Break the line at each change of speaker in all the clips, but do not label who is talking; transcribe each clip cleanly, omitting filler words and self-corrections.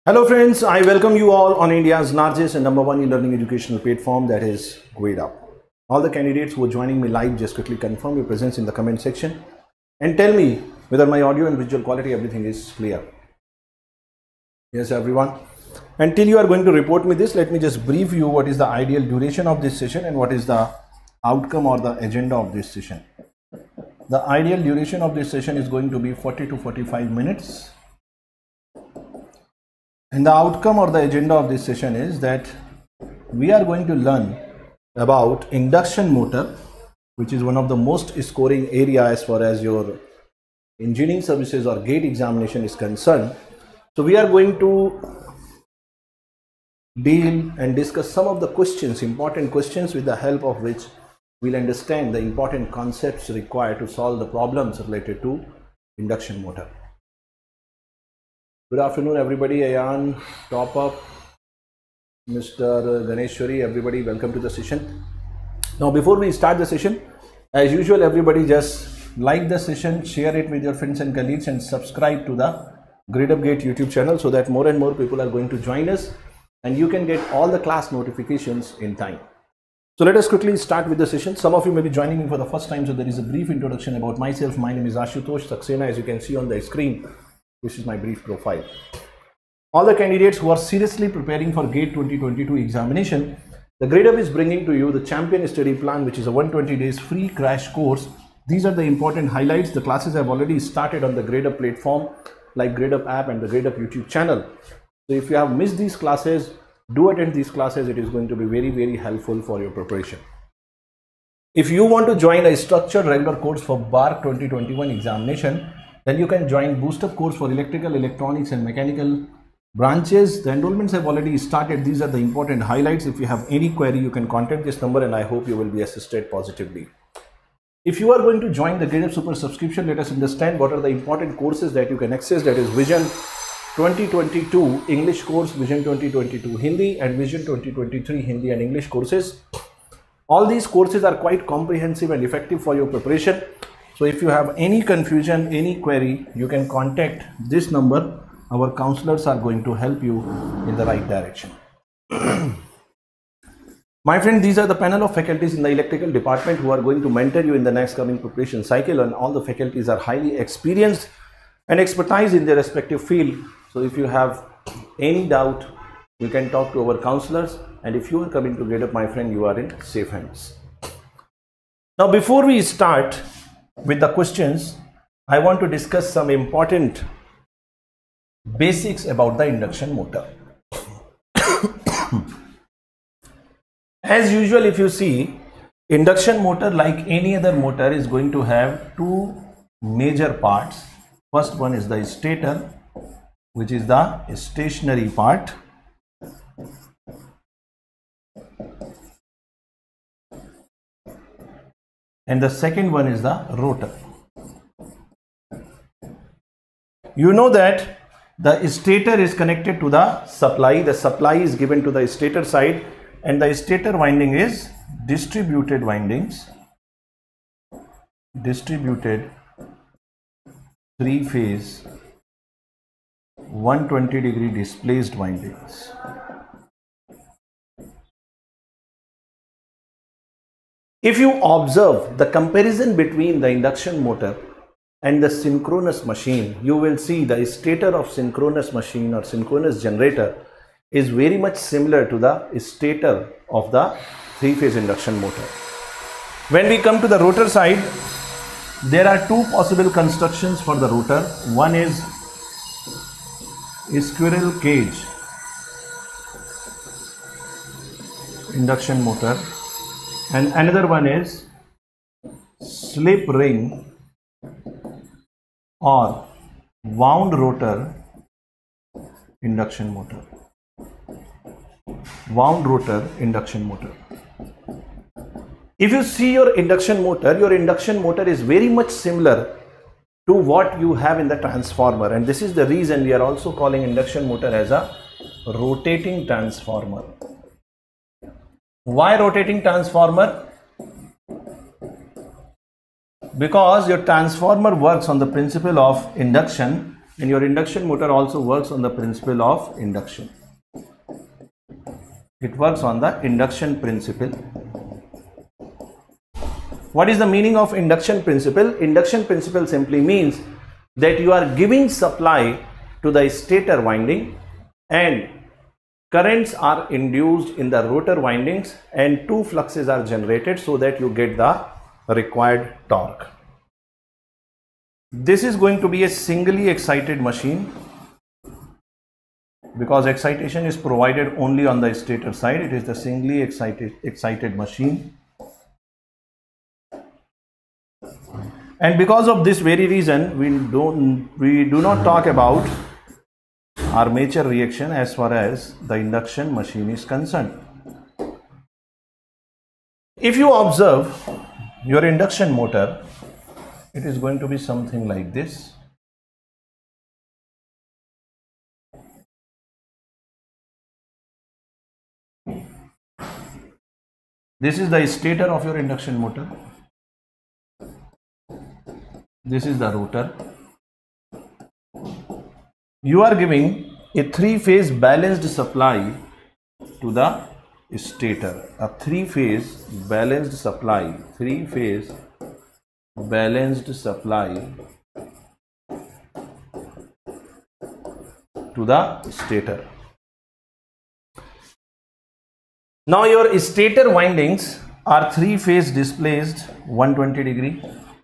Hello friends, I welcome you all on India's largest and number one e-learning educational platform, that is GradeUp. All the candidates who are joining me live, just quickly confirm your presence in the comment section and tell me whether my audio and visual quality, everything is clear. Yes everyone. Until you are going to report me this, let me just brief you what is the ideal duration of this session and what is the outcome or the agenda of this session. The ideal duration of this session is going to be 40 to 45 minutes. And the outcome or the agenda of this session is that we are going to learn about induction motor, which is one of the most scoring area as far as your engineering services or GATE examination is concerned. So we are going to deal and discuss some of the questions, important questions, with the help of which we'll understand the important concepts required to solve the problems related to induction motor. Good afternoon, everybody. Ayan, Top Up, Mr. Ganeshwari, everybody, welcome to the session. Now, before we start the session, as usual, everybody just like the session, share it with your friends and colleagues, and subscribe to the GradeUp GATE YouTube channel so that more and more people are going to join us and you can get all the class notifications in time. So let us quickly start with the session. Some of you may be joining me for the first time, so there is a brief introduction about myself. My name is Ashutosh Saxena, as you can see on the screen. This is my brief profile. All the candidates who are seriously preparing for GATE 2022 examination, the GradeUp is bringing to you the Champion Study Plan, which is a 120 days free crash course. These are the important highlights. The classes have already started on the GradeUp platform, like GradeUp app and the GradeUp YouTube channel. So if you have missed these classes, do attend these classes. It is going to be very, very helpful for your preparation. If you want to join a structured regular course for BARC 2021 examination, then you can join Boost-Up course for electrical, electronics and mechanical branches. The enrollments have already started. These are the important highlights. If you have any query, you can contact this number and I hope you will be assisted positively. If you are going to join the GradeUp Super subscription, let us understand what are the important courses that you can access. That is Vision 2022 English course, Vision 2022 Hindi and Vision 2023 Hindi and English courses. All these courses are quite comprehensive and effective for your preparation. So if you have any confusion, any query, you can contact this number. Our counselors are going to help you in the right direction. My friend, these are the panel of faculties in the electrical department who are going to mentor you in the next coming preparation cycle, and all the faculties are highly experienced and expertise in their respective field. So if you have any doubt, you can talk to our counselors, and if you are coming to GradeUp, my friend, you are in safe hands. Now, before we start with the questions, I want to discuss some important basics about the induction motor. As usual, if you see, induction motor, like any other motor, is going to have two major parts. First one is the stator, which is the stationary part, and the second one is the rotor. You know that the stator is connected to the supply. The supply is given to the stator side, and the stator winding is distributed windings, distributed three-phase 120-degree displaced windings. If you observe the comparison between the induction motor and the synchronous machine, you will see the stator of synchronous machine or synchronous generator is very much similar to the stator of the three-phase induction motor. When we come to the rotor side, there are two possible constructions for the rotor. One is a squirrel cage induction motor, and another one is slip ring or wound rotor induction motor. Wound rotor induction motor. If you see your induction motor is very much similar to what you have in the transformer, and this is the reason we are also calling induction motor as a rotating transformer. Why rotating transformer? Because your transformer works on the principle of induction and your induction motor also works on the principle of induction. It works on the induction principle. What is the meaning of induction principle? Induction principle simply means that you are giving supply to the stator winding and currents are induced in the rotor windings and two fluxes are generated so that you get the required torque. This is going to be a singly excited machine because excitation is provided only on the stator side. It is the singly excited machine. And because of this very reason, we do not talk about armature reaction as far as the induction machine is concerned. If you observe your induction motor, it is going to be something like this. This is the stator of your induction motor. This is the rotor. You are giving a three-phase balanced supply to the stator. A three-phase balanced supply. Three-phase balanced supply to the stator. Now your stator windings are three-phase displaced 120 degree.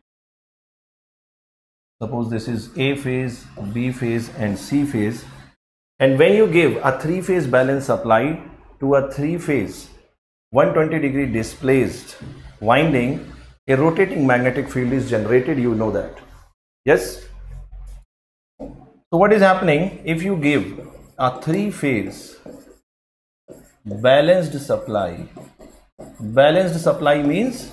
Suppose this is A phase, B phase and C phase, and when you give a three-phase balance supply to a three-phase 120 degree displaced winding, a rotating magnetic field is generated, you know that. Yes? So what is happening if you give a three-phase balanced supply? Balanced supply means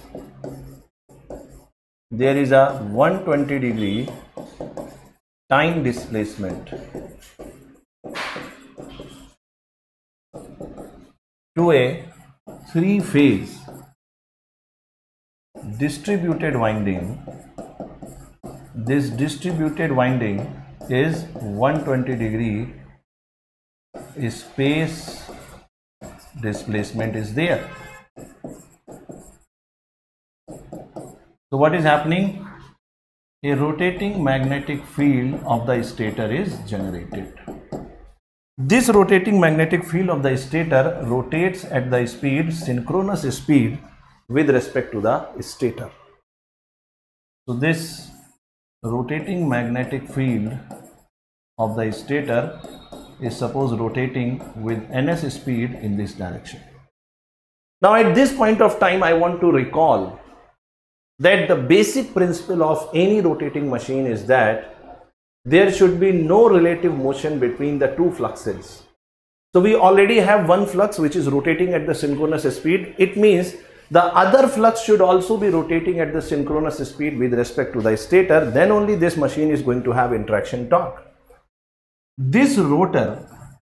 there is a 120 degree time displacement to a three-phase distributed winding. This distributed winding is 120 degree space displacement is there. So what is happening? A rotating magnetic field of the stator is generated. This rotating magnetic field of the stator rotates at the speed, synchronous speed with respect to the stator. So this rotating magnetic field of the stator is suppose rotating with ns speed in this direction. Now at this point of time I want to recall that the basic principle of any rotating machine is that there should be no relative motion between the two fluxes. So we already have one flux which is rotating at the synchronous speed. It means the other flux should also be rotating at the synchronous speed with respect to the stator. Then only this machine is going to have interaction torque. This rotor,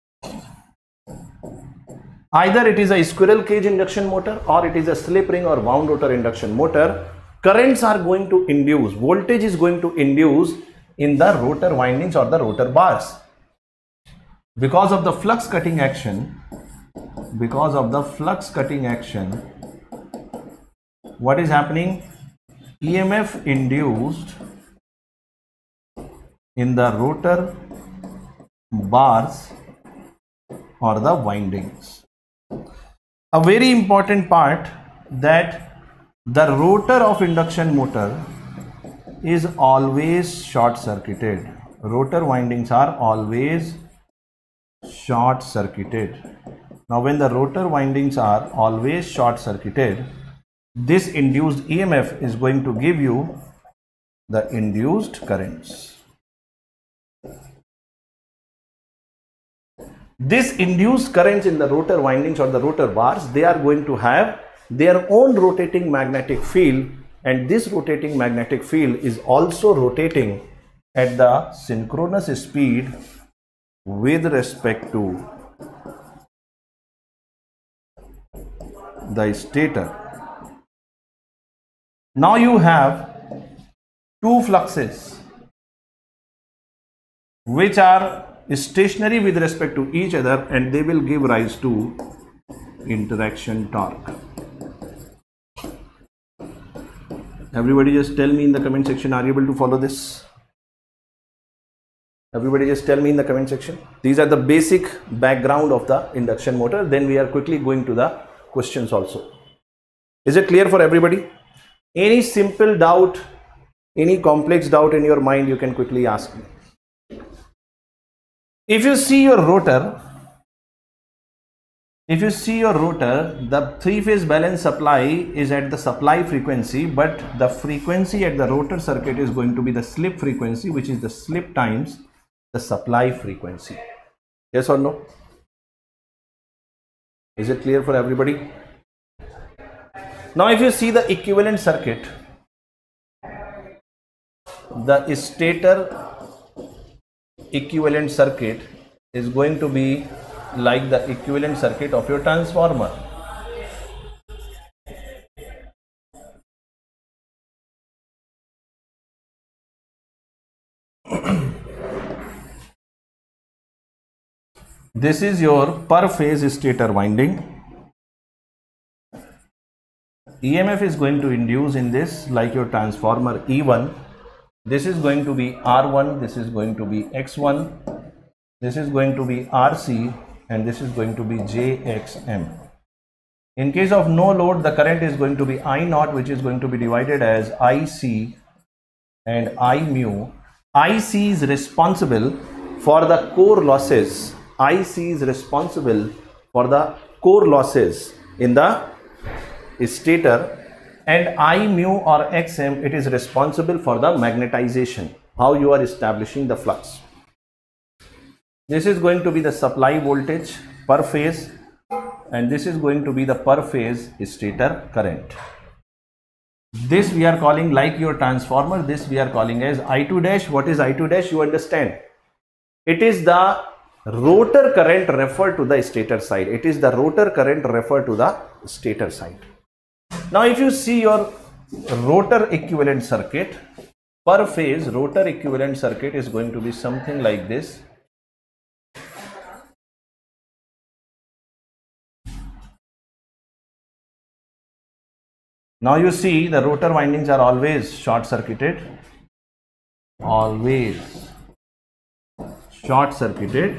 either it is a squirrel cage induction motor or it is a slip ring or wound rotor induction motor, currents are going to induce, voltage is going to induce in the rotor windings or the rotor bars. Because of the flux cutting action, what is happening? EMF induced in the rotor bars or the windings. A very important part that the rotor of induction motor is always short circuited. Rotor windings are always short circuited. Now when the rotor windings are always short circuited, this induced EMF is going to give you the induced currents. This induced currents in the rotor windings or the rotor bars, they are going to have their own rotating magnetic field, and this rotating magnetic field is also rotating at the synchronous speed with respect to the stator. Now you have two fluxes. which are stationary with respect to each other, and they will give rise to interaction torque. Everybody just tell me in the comment section, are you able to follow this? Everybody just tell me in the comment section. These are the basic background of the induction motor. Then we are quickly going to the questions also. Is it clear for everybody? Any simple doubt, any complex doubt in your mind, you can quickly ask me. If you see your rotor, the three-phase balance supply is at the supply frequency, but the frequency at the rotor circuit is going to be the slip frequency, which is the slip times the supply frequency. Yes or no? Is it clear for everybody? Now if you see the equivalent circuit, the stator equivalent circuit is going to be like the equivalent circuit of your transformer. This is your per phase stator winding. EMF is going to induce in this like your transformer E1. This is going to be R1, this is going to be X1, this is going to be RC, and this is going to be JXM. In case of no load, the current is going to be I0, which is going to be divided as IC and I mu. IC is responsible for the core losses. IC is responsible for the core losses in the stator, and I mu or XM, it is responsible for the magnetization, how you are establishing the flux. This is going to be the supply voltage per phase, and this is going to be the per phase stator current. This we are calling like your transformer, this we are calling as I2 dash. What is I2 dash? You understand? It is the rotor current referred to the stator side. It is the rotor current referred to the stator side. Now if you see your rotor equivalent circuit, per phase rotor equivalent circuit is going to be something like this. Now you see the rotor windings are always short circuited, always short circuited,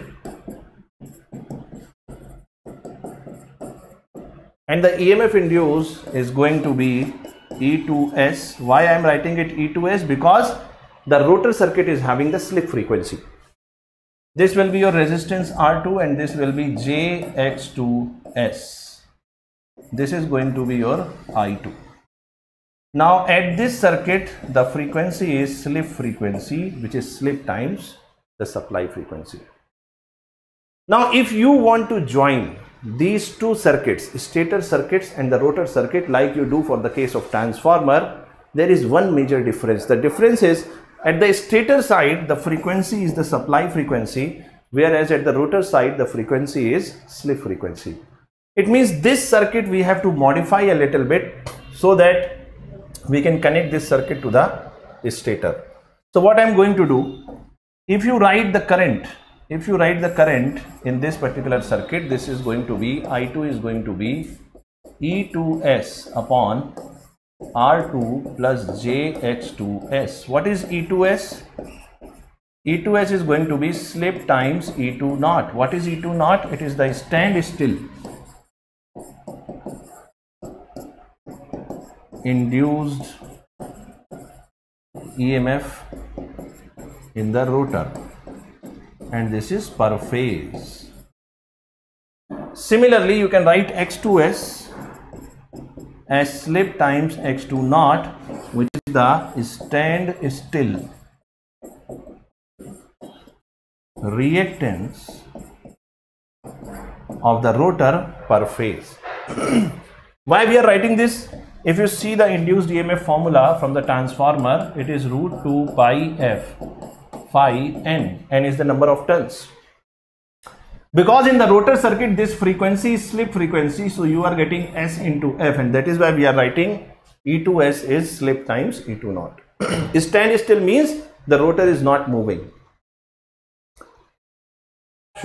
and the EMF induced is going to be E2S. Why I am writing it E2S? Because the rotor circuit is having the slip frequency. This will be your resistance R2, and this will be JX2S. This is going to be your I2. Now at this circuit, the frequency is slip frequency, which is slip times the supply frequency. Now if you want to join these two circuits, stator circuits and the rotor circuit, like you do for the case of transformer, there is one major difference. The difference is at the stator side, the frequency is the supply frequency, whereas at the rotor side, the frequency is slip frequency. It means this circuit we have to modify a little bit so that we can connect this circuit to the stator. So what I am going to do, if you write the current in this particular circuit, this is going to be I2 is going to be E2S upon R2 plus JX2S. What is E2S? E2S is going to be slip times E2 naught. What is E2 naught? It is the standstill induced EMF in the rotor, and this is per phase. Similarly, you can write X2S as slip times X2 naught, which is the standstill reactance of the rotor per phase. Why we are writing this? If you see the induced EMF formula from the transformer, it is root 2 pi f phi n. N is the number of turns. Because in the rotor circuit this frequency is slip frequency, so you are getting S into F, and that is why we are writing E2S is slip times E2 naught. Standstill means the rotor is not moving.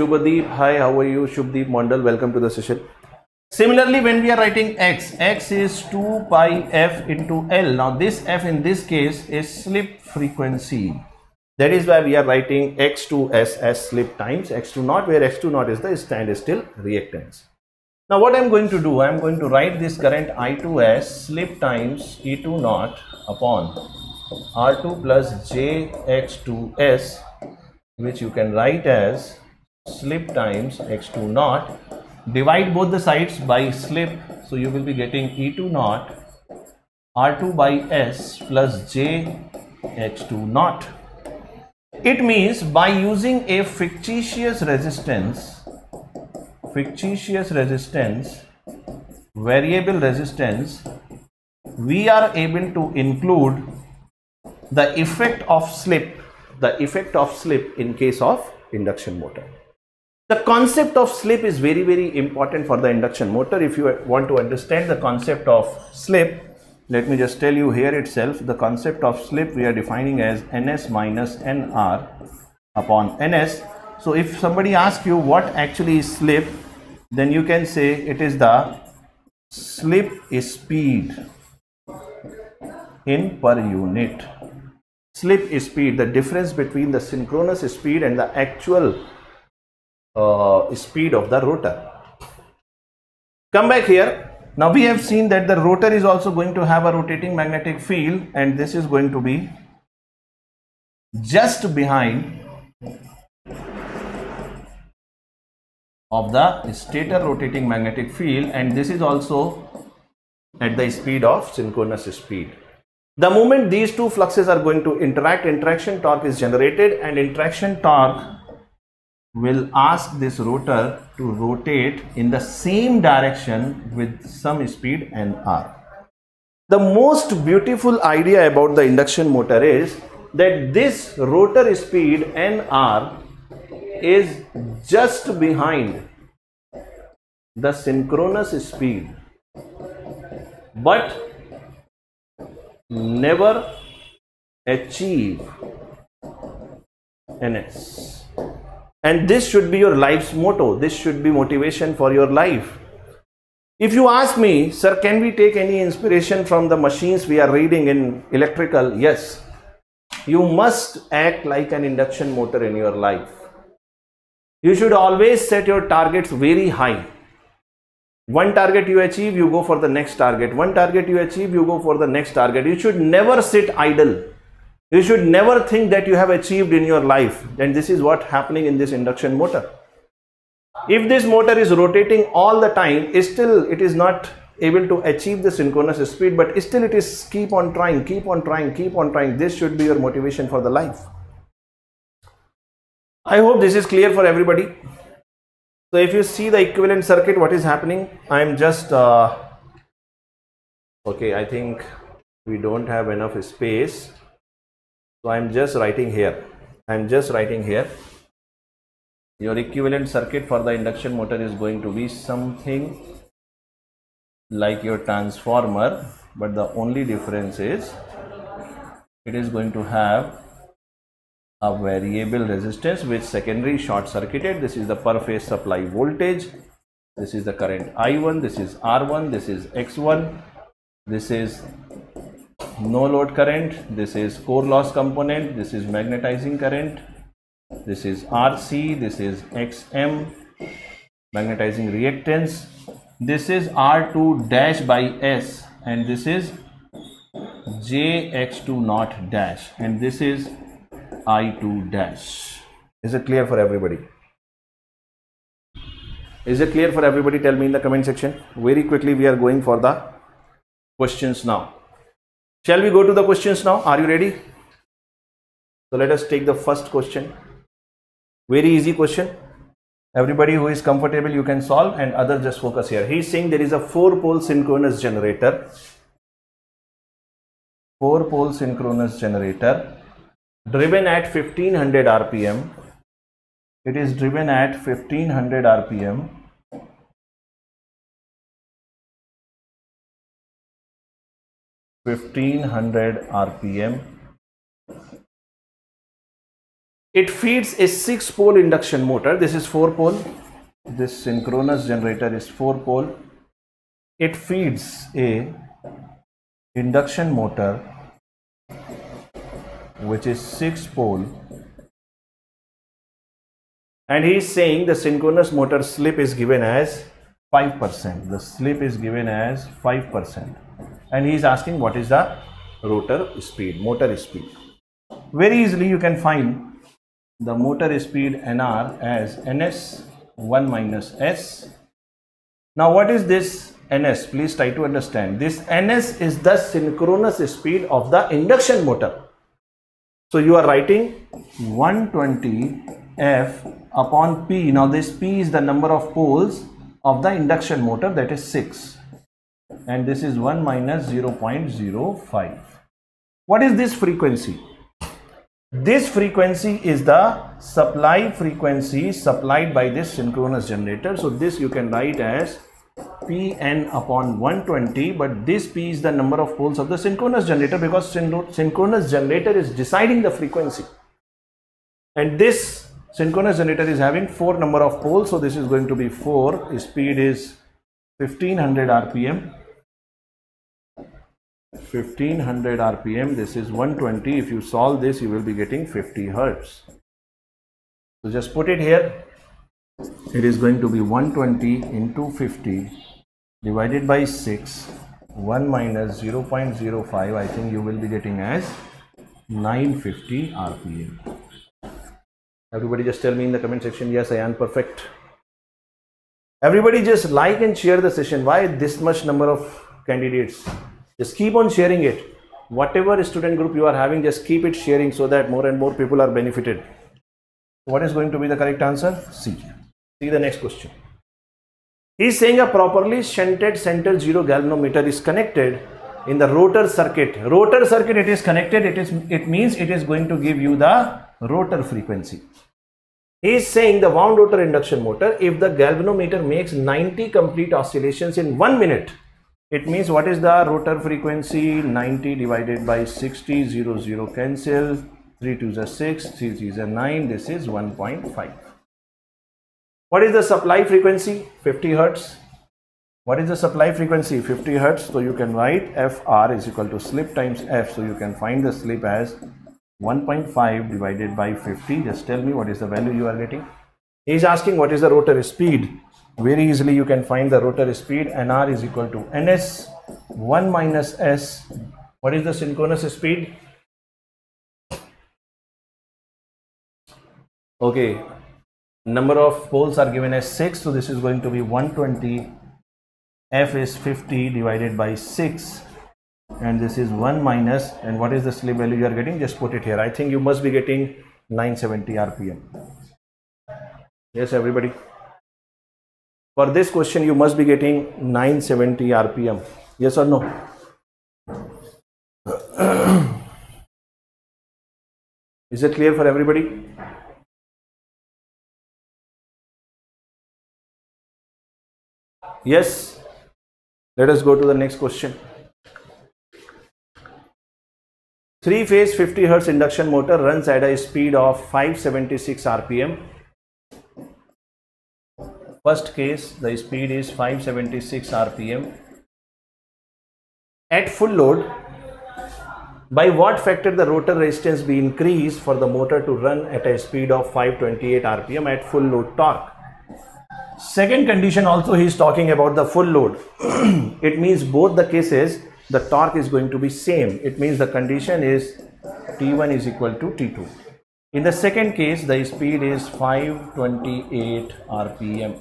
Shubhadeep, hi, how are you? Shubhadeep Mondal, welcome to the session. Similarly, when we are writing x is 2 pi f into L. Now this f in this case is slip frequency. That is why we are writing x2s as slip times x2 naught, where x2 naught is the standstill reactance. Now what I am going to do, I am going to write this current I2 as slip times E2 naught upon R2 plus jx2s, which you can write as slip times x2 naught. Divide both the sides by slip, so you will be getting E2 naught R2 by S plus j x2 naught. It means by using a fictitious resistance, variable resistance, we are able to include the effect of slip in case of induction motor. The concept of slip is very, very important for the induction motor. If you want to understand the concept of slip, let me just tell you here itself. The concept of slip we are defining as ns minus nr upon ns. So if somebody asks you what actually is slip, then you can say it is the slip speed in per unit. Slip speed, the difference between the synchronous speed and the actual speed of the rotor. Come back here. Now we have seen that the rotor is also going to have a rotating magnetic field, and this is going to be just behind of the stator rotating magnetic field, and this is also at the speed of synchronous speed. The moment these two fluxes are going to interact, interaction torque is generated, and interaction torque will ask this rotor to rotate in the same direction with some speed nr. The most beautiful idea about the induction motor is that this rotor speed nr is just behind the synchronous speed, but never achieve ns. And this should be your life's motto. This should be motivation for your life. If you ask me, sir, can we take any inspiration from the machines we are reading in electrical? Yes. You must act like an induction motor in your life. You should always set your targets very high. One target you achieve, you go for the next target. One target you achieve, you go for the next target. You should never sit idle. You should never think that you have achieved in your life. And this is what happening in this induction motor. If this motor is rotating all the time, still it is not able to achieve the synchronous speed, but still it is keep on trying, keep on trying, keep on trying. This should be your motivation for the life. I hope this is clear for everybody. So if you see the equivalent circuit, what is happening? I am just okay, I think we don't have enough space. So I am just writing here. Your equivalent circuit for the induction motor is going to be something like your transformer, but the only difference is it is going to have a variable resistance which secondary short circuited. This is the per phase supply voltage. This is the current I1. This is R1. This is X1. This is no load current. This is core loss component. This is magnetizing current. This is RC. This is XM, magnetizing reactance. This is R2 dash by S, and this is JX2 naught dash, and this is I2 dash. Is it clear for everybody? Is it clear for everybody? Tell me in the comment section. Very quickly we are going for the questions now. Shall we go to the questions now? Are you ready? So let us take the first question. Very easy question. Everybody who is comfortable, you can solve, and others just focus here. He is saying there is a 4-pole synchronous generator. 4-pole synchronous generator driven at 1500 RPM. It is driven at 1500 RPM. It feeds a 6-pole induction motor. This is 4-pole. This synchronous generator is 4-pole. It feeds a induction motor which is 6-pole, and he is saying the synchronous motor slip is given as 5%. The slip is given as 5%, and he is asking what is the rotor speed, motor speed. Very easily you can find the motor speed NR as NS 1 minus S. Now what is this NS? Please try to understand. This NS is the synchronous speed of the induction motor. So you are writing 120 F upon P. Now this P is the number of poles of the induction motor, that is 6, and this is 1 minus 0.05. What is this frequency? This frequency is the supply frequency supplied by this synchronous generator. So this you can write as Pn upon 120, but this P is the number of poles of the synchronous generator, because synchronous generator is deciding the frequency, and this synchronous generator is having 4 number of poles. So this is going to be 4. Speed is 1500 rpm. 1500 rpm. This is 120. If you solve this, you will be getting 50 hertz. So just put it here. It is going to be 120 into 50 divided by 6. 1 minus 0.05. I think you will be getting as 950 rpm. Everybody just tell me in the comment section, yes, I am perfect. Everybody just like and share the session. Why this much number of candidates? Just keep on sharing it. Whatever student group you are having, just keep it sharing so that more and more people are benefited. What is going to be the correct answer? C. See the next question. He is saying a properly shunted center zero galvanometer is connected in the rotor circuit. Rotor circuit, it is connected. It means it is going to give you the rotor frequency. He is saying the wound rotor induction motor, if the galvanometer makes 90 complete oscillations in 1 minute, it means what is the rotor frequency? 90 divided by 60, 0 cancel, 3 2s are 6, 3 3s are 9, this is 1.5. What is the supply frequency? 50 hertz. What is the supply frequency? 50 hertz. So you can write FR is equal to slip times F. So you can find the slip as 1.5 divided by 50. Just tell me what is the value you are getting. He is asking what is the rotor speed. Very easily you can find the rotor speed. NR is equal to NS 1 minus S. What is the synchronous speed? Okay, number of poles are given as 6. So this is going to be 120. F is 50 divided by 6. And this is 1 minus, and what is the slip value you are getting? Just put it here. I think you must be getting 970 rpm. Yes, everybody. For this question, you must be getting 970 rpm. Yes or no? Is it clear for everybody? Yes. Let us go to the next question. 3-phase 50 Hz induction motor runs at a speed of 576 rpm. First case, the speed is 576 rpm. At full load, by what factor the rotor resistance be increased for the motor to run at a speed of 528 rpm at full load torque? Second condition also he is talking about the full load. It means both the cases the torque is going to be same. It means the condition is T1 is equal to T2. In the second case, the speed is 528 rpm.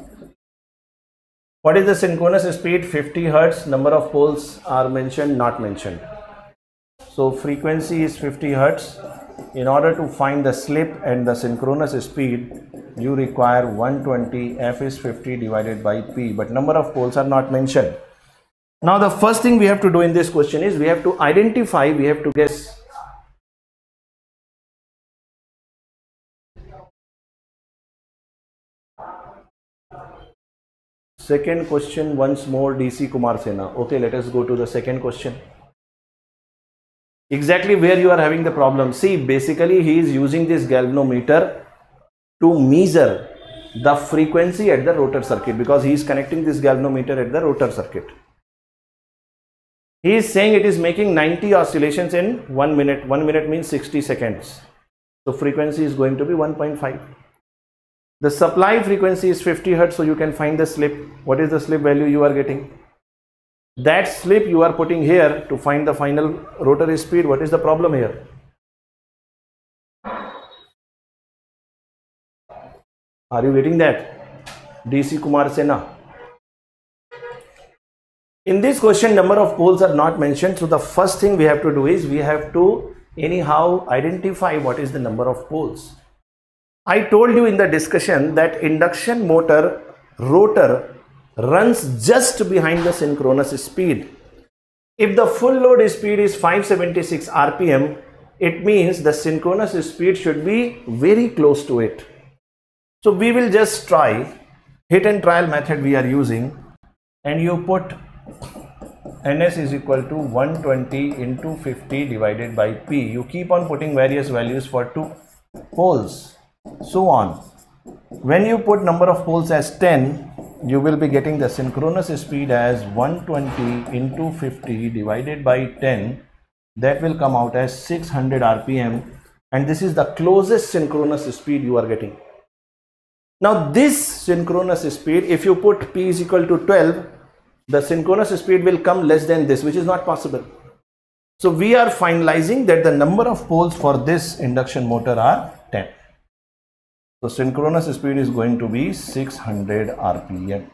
What is the synchronous speed? 50 hertz. Number of poles are mentioned, not mentioned. So frequency is 50 hertz. In order to find the slip and the synchronous speed, you require 120. F is 50 divided by P, but number of poles are not mentioned. Now the first thing we have to do in this question is we have to identify, we have to guess. Second question once more, DC Kumar Sena. Okay, let us go to the second question. exactly where you are having the problem. See, basically he is using this galvanometer to measure the frequency at the rotor circuit, because he is connecting this galvanometer at the rotor circuit. He is saying it is making 90 oscillations in 1 minute. 1 minute means 60 seconds. So frequency is going to be 1.5. The supply frequency is 50 Hertz. So you can find the slip. What is the slip value you are getting? That slip you are putting here to find the final rotary speed. What is the problem here? Are you getting that? DC Kumar Sena. In this question, number of poles are not mentioned. So the first thing we have to do is we have to anyhow identify what is the number of poles. I told you in the discussion that induction motor rotor runs just behind the synchronous speed. If the full load speed is 576 RPM, it means the synchronous speed should be very close to it. So we will just try hit and trial method we are using, and you put Ns is equal to 120 into 50 divided by P. You keep on putting various values for 2 poles, so on. When you put number of poles as 10, you will be getting the synchronous speed as 120 into 50 divided by 10. That will come out as 600 RPM, and this is the closest synchronous speed you are getting. Now this synchronous speed, if you put P is equal to 12, the synchronous speed will come less than this, which is not possible. So we are finalizing that the number of poles for this induction motor are 10. So synchronous speed is going to be 600 RPM.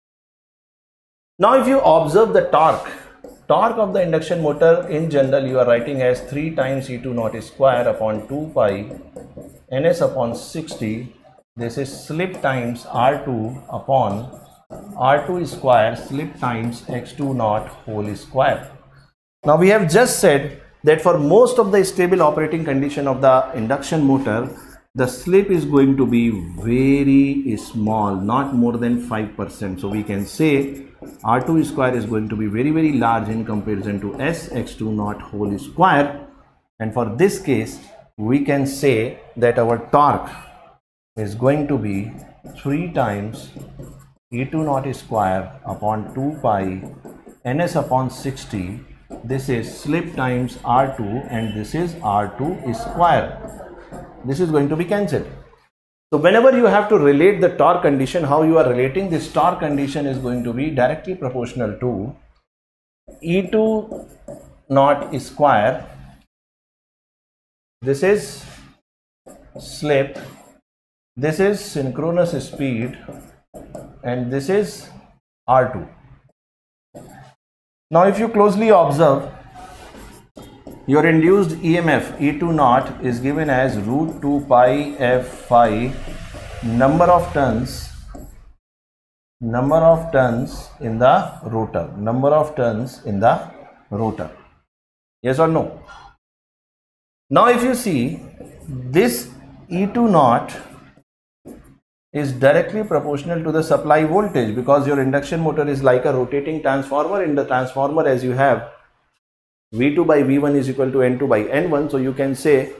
Now if you observe the torque of the induction motor in general, you are writing as 3 times E2 naught square upon 2 pi Ns upon 60. This is slip times R2 upon R2 square slip times X2 naught whole square. Now we have just said that for most of the stable operating condition of the induction motor, the slip is going to be very small, not more than 5%. So we can say R2 square is going to be very large in comparison to X2 naught whole square. And for this case, we can say that our torque is going to be 3 times E2 naught square upon 2 pi Ns upon 60. This is slip times R2 and this is R2 square. This is going to be cancelled. So whenever you have to relate the torque condition, how you are relating this torque condition is going to be directly proportional to E2 naught square. This is slip, this is synchronous speed, and this is R2. Now if you closely observe, your induced EMF E2 naught is given as root 2 pi f phi number of turns in the rotor, yes or no? Now if you see, this E2 naught is directly proportional to the supply voltage, because your induction motor is like a rotating transformer. In the transformer, as you have V2 by V1 is equal to N2 by N1, so you can say,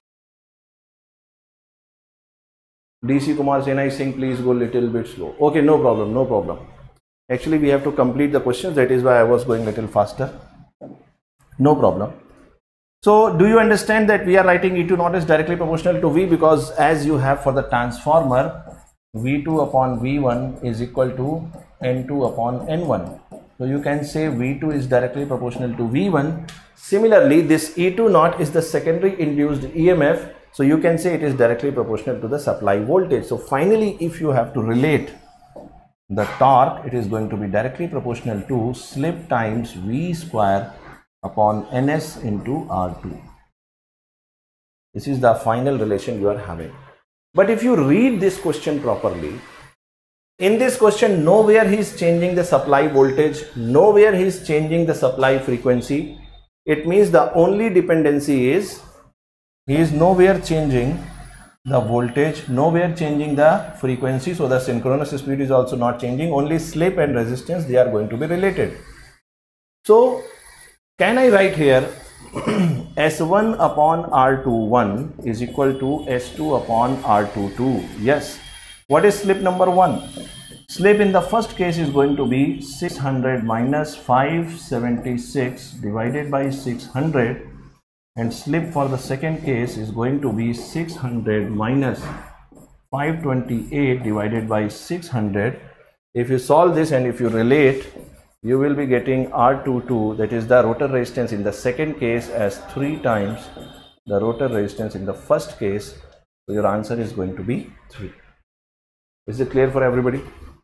DC Kumar Sena is saying please go little bit slow. Okay, no problem. Actually we have to complete the questions, that is why I was going little faster. No problem. So do you understand that we are writing E2 naught is directly proportional to V, because as you have for the transformer, V2 upon V1 is equal to N2 upon N1. So you can say V2 is directly proportional to V1. Similarly, this E2 naught is the secondary induced EMF. So you can say it is directly proportional to the supply voltage. So finally, if you have to relate the torque, it is going to be directly proportional to slip times V square upon Ns into R2. This is the final relation you are having. But if you read this question properly, in this question nowhere he is changing the supply voltage, nowhere he is changing the supply frequency. It means the only dependency is he is nowhere changing the voltage, nowhere changing the frequency. So the synchronous speed is also not changing, only slip and resistance, they are going to be related. So can I write here S1 upon R21 is equal to S2 upon R22. Yes. What is slip number 1? Slip in the first case is going to be 600 minus 576 divided by 600, and slip for the second case is going to be 600 minus 528 divided by 600. If you solve this and if you relate, you will be getting R22, that is the rotor resistance in the second case, as 3 times the rotor resistance in the first case. So your answer is going to be 3. Is it clear for everybody?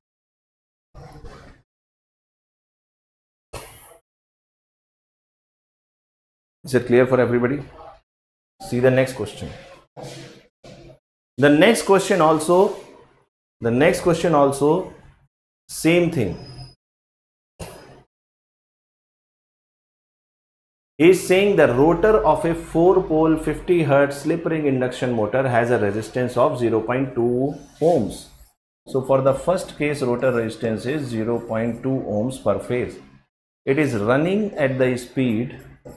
Is it clear for everybody? See the next question. The next question also, same thing. He is saying the rotor of a 4-pole 50 Hz slip ring induction motor has a resistance of 0.2 ohms. So for the first case, rotor resistance is 0.2 ohms per phase. It is running at the speed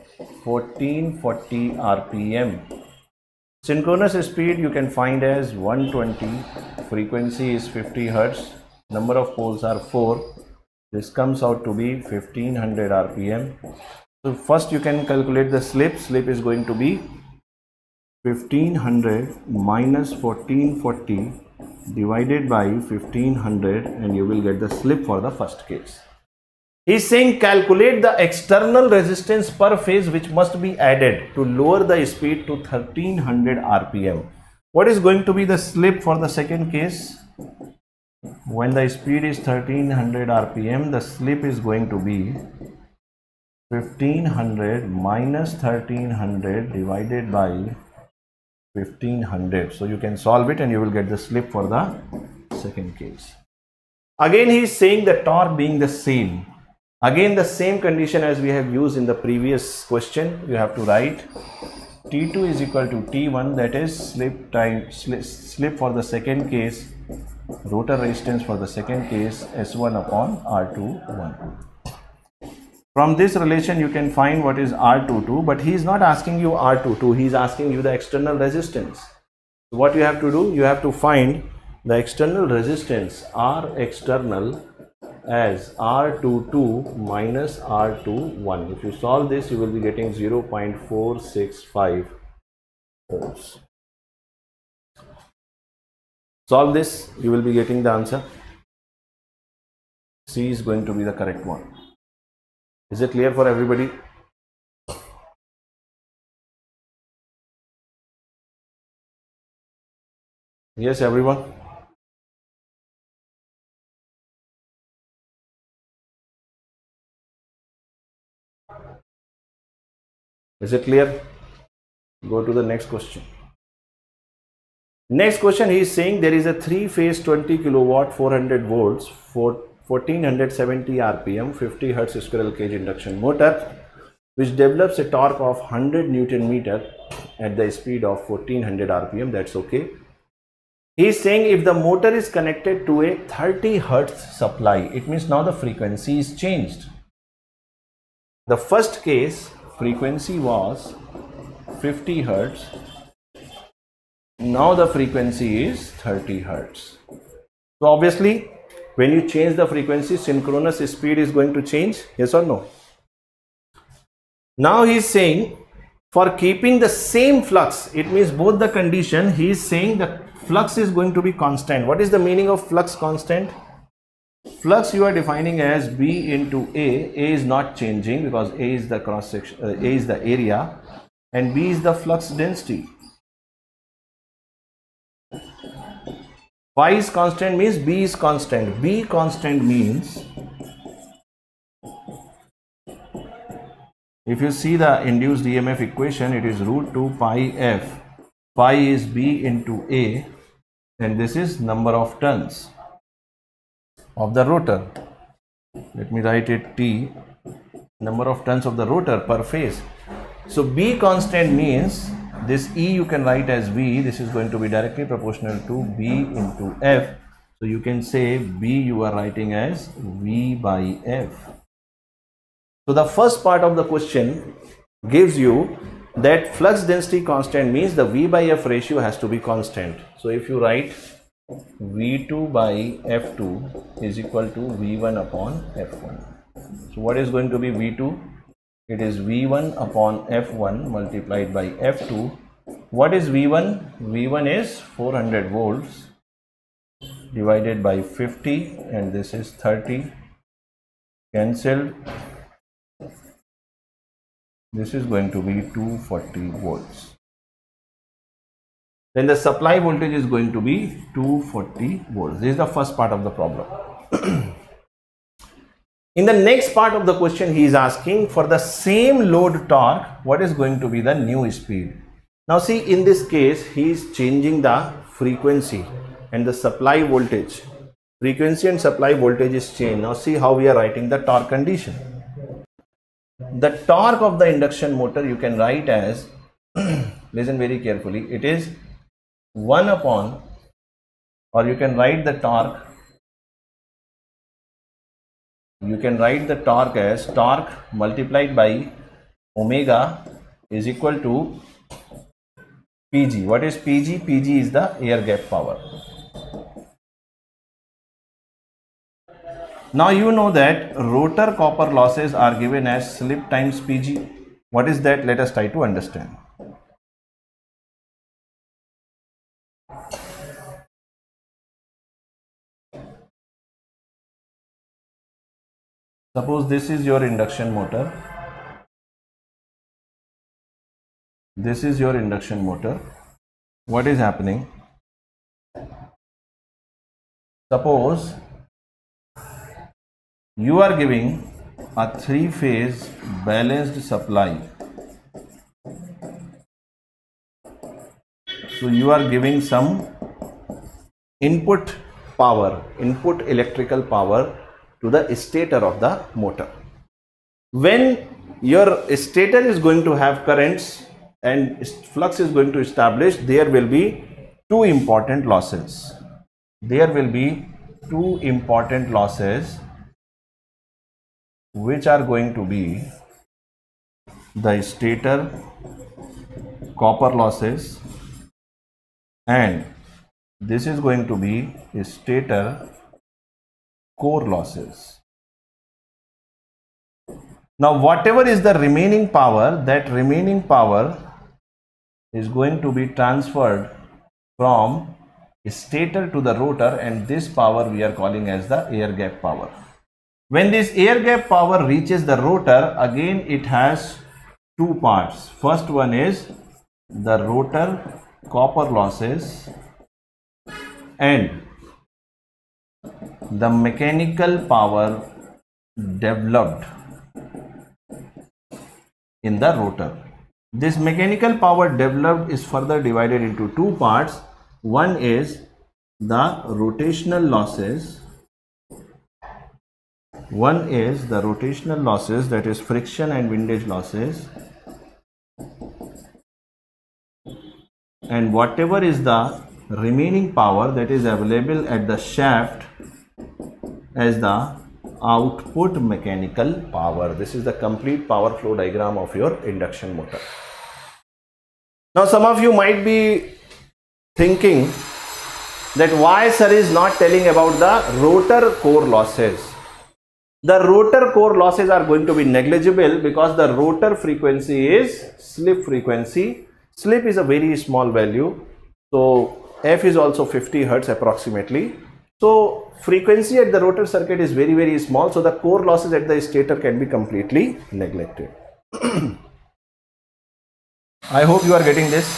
1440 rpm. Synchronous speed you can find as 120, frequency is 50 Hz, number of poles are 4. This comes out to be 1500 rpm. So first you can calculate the slip. Slip is going to be 1500 minus 1440 divided by 1500, and you will get the slip for the first case. He is saying calculate the external resistance per phase which must be added to lower the speed to 1300 rpm. What is going to be the slip for the second case? When the speed is 1300 rpm, the slip is going to be 1500 minus 1300 divided by 1500. So you can solve it and you will get the slip for the second case. Again he is saying the torque being the same. Again the same condition as we have used in the previous question. You have to write T2 is equal to T1, that is slip for the second case, rotor resistance for the second case, S1 upon R21. From this relation you can find what is R22, but he is not asking you R22, he is asking you the external resistance. So what you have to do, you have to find the external resistance R external as R22 minus R21. If you solve this, you will be getting 0.465 ohms. Solve this, you will be getting the answer. C is going to be the correct one. Is it clear for everybody? Yes, everyone? Is it clear? Go to the next question. Next question, he is saying there is a 3-phase 20 kilowatt 400 volts for 1470 rpm 50 Hz squirrel cage induction motor which develops a torque of 100 Newton meter at the speed of 1400 rpm. That's okay. He is saying if the motor is connected to a 30 Hz supply, it means now the frequency is changed. The first case frequency was 50 Hz. Now the frequency is 30 Hz. So obviously when you change the frequency, synchronous speed is going to change, yes or no? Now he is saying for keeping the same flux, it means both the condition, he is saying the flux is going to be constant. What is the meaning of flux constant? Flux you are defining as B into A. A is not changing because A is the cross section, A is the area, and B is the flux density. Phi is constant means B is constant. B constant means, if you see the induced EMF equation, it is root 2 pi F. Pi is B into A, and this is number of turns of the rotor. Let me write it T, number of turns of the rotor per phase. So B constant means this E you can write as V. This is going to be directly proportional to B into F. So you can say B you are writing as V by F. So the first part of the question, gives you that flux density constant means the V by F ratio has to be constant. So if you write V2 by F2 is equal to V1 upon F1. So what is going to be V2? It is V1 upon F1 multiplied by F2. What is V1? V1 is 400 volts divided by 50, and this is 30, cancelled. This is going to be 240 volts. Then the supply voltage is going to be 240 volts. This is the first part of the problem. In the next part of the question, he is asking for the same load torque, what is going to be the new speed. Now see, in this case, he is changing the frequency and the supply voltage. Frequency and supply voltage is changed. Now see how we are writing the torque condition. The torque of the induction motor you can write as, listen very carefully, it is 1 upon, or you can write the torque, you can write the torque as torque multiplied by omega is equal to PG. What is PG? PG is the air gap power. Now you know that rotor copper losses are given as slip times PG. What is that? Let us try to understand. Suppose this is your induction motor. This is your induction motor. What is happening? Suppose you are giving a three-phase balanced supply. So you are giving some input power, input electrical power to the stator of the motor. When your stator is going to have currents and flux is going to establish, there will be two important losses. There will be two important losses which are going to be the stator copper losses, and this is going to be stator core losses. Now whatever is the remaining power, that remaining power is going to be transferred from stator to the rotor, and this power we are calling as the air gap power. When this air gap power reaches the rotor, again it has two parts. First one is the rotor copper losses and the mechanical power developed in the rotor. This mechanical power developed is further divided into two parts. One is the rotational losses. One is the rotational losses, that is friction and windage losses, and whatever is the remaining power that is available at the shaft as the output mechanical power. This is the complete power flow diagram of your induction motor. Now some of you might be thinking that why sir is not telling about the rotor core losses. The rotor core losses are going to be negligible because the rotor frequency is slip frequency. Slip is a very small value. So F is also 50 Hertz approximately. So frequency at the rotor circuit is very, very small. So the core losses at the stator can be completely neglected. I hope you are getting this.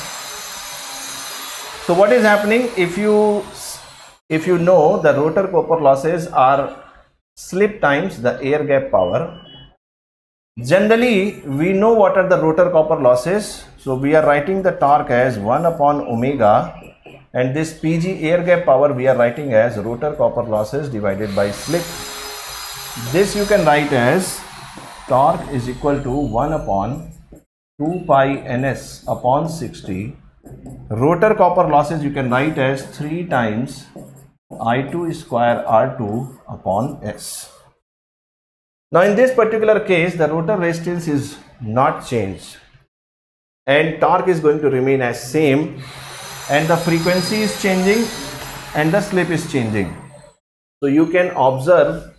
So what is happening, if you know the rotor copper losses are slip times the air gap power. Generally we know what are the rotor copper losses. So we are writing the torque as 1 upon omega, and this PG air gap power we are writing as rotor copper losses divided by slip. This you can write as torque is equal to 1 upon 2 pi ns upon 60. Rotor copper losses you can write as 3 times I2 square R2 upon S. Now in this particular case the rotor resistance is not change, and torque is going to remain as same, and the frequency is changing and the slip is changing. So you can observe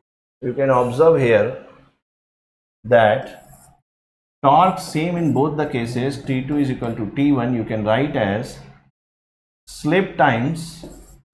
here that torque same in both the cases. T2 is equal to T1. You can write as slip times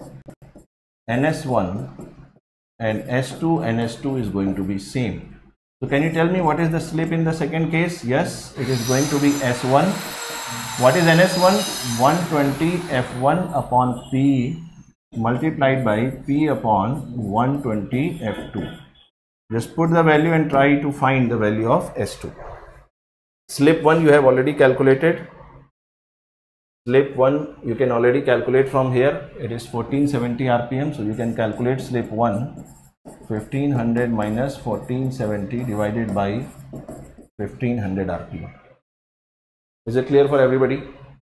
ns1, and S2 and S2 is going to be same. So can you tell me what is the slip in the second case? Yes, it is going to be S1. What is NS1? 120 F1 upon P multiplied by P upon 120 F2. Just put the value and try to find the value of S2. Slip 1 you have already calculated. Slip 1 you can already calculate from here. It is 1470 RPM. So you can calculate slip 1. 1500 minus 1470 divided by 1500 RPM. Is it clear for everybody?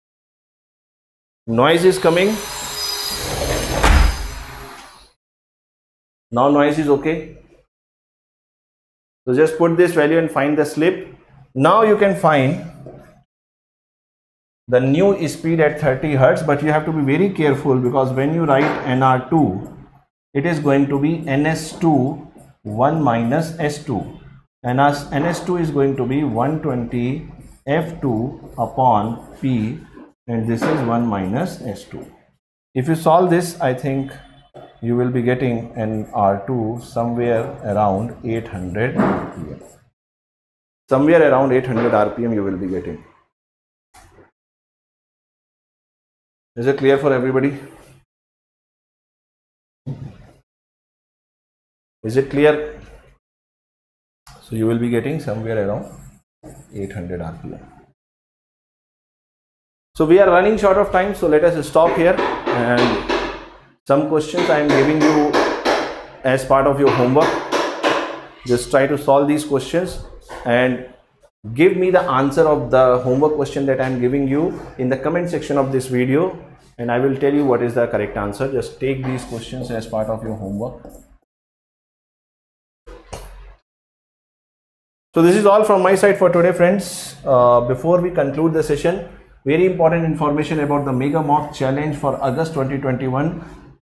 Noise is coming. Now noise is okay. So just put this value and find the slip. Now you can find the new speed at 30 Hertz, but you have to be very careful because when you write NR2, it is going to be NS2 1 minus S2, and as NS2 is going to be 120 F2 upon P, and this is 1 minus S2. If you solve this, I think you will be getting an R2 somewhere around 800 RPM. Somewhere around 800 RPM you will be getting. Is it clear for everybody? Is it clear? So you will be getting somewhere around 800 RPM. So we are running short of time, so let us stop here, and some questions I am giving you as part of your homework. Just try to solve these questions and give me the answer of the homework question that I am giving you in the comment section of this video, and I will tell you what is the correct answer. Just take these questions as part of your homework. So this is all from my side for today, friends. Before we conclude the session, very important information about the Mega Mock Challenge for August 2021.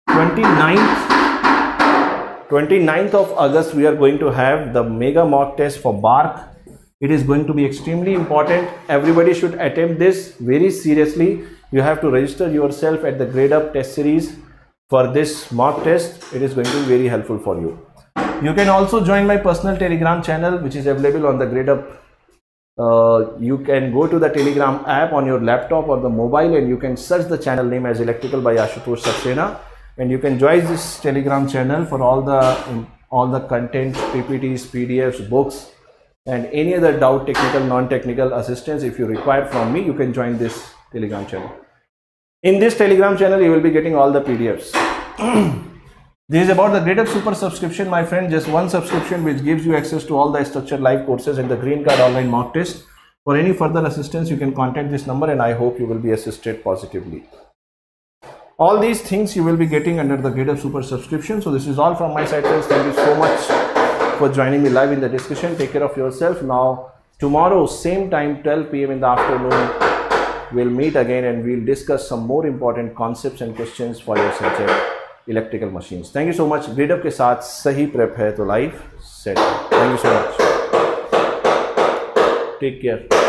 29th of August we are going to have the Mega Mock Test for BARC. It is going to be extremely important. Everybody should attempt this very seriously. You have to register yourself at the Grade Up test series for this mock test. It is going to be very helpful for you. You can also join my personal Telegram channel, which is available on the Grade Up. You can go to the Telegram app on your laptop or the mobile, and you can search the channel name as Electrical by Ashutosh Saxena, and you can join this Telegram channel for all the content, PPTs, PDFs, books, and any other doubt, technical, non-technical assistance if you require from me. You can join this Telegram channel. In this Telegram channel you will be getting all the PDFs. This is about the Grade Up Super subscription, my friend. Just one subscription which gives you access to all the structured live courses and the Green Card online mock test. For any further assistance, you can contact this number, and I hope you will be assisted positively. All these things you will be getting under the Grade Up Super subscription. So this is all from my side, friends. Thank you so much for joining me live in the discussion. Take care of yourself. Now tomorrow same time, 12 PM in the afternoon, we'll meet again and we'll discuss some more important concepts and questions for your subject electrical machines. Thank you so much. Gradeup के साथ सही prep है तो life set. Thank you so much. Take care.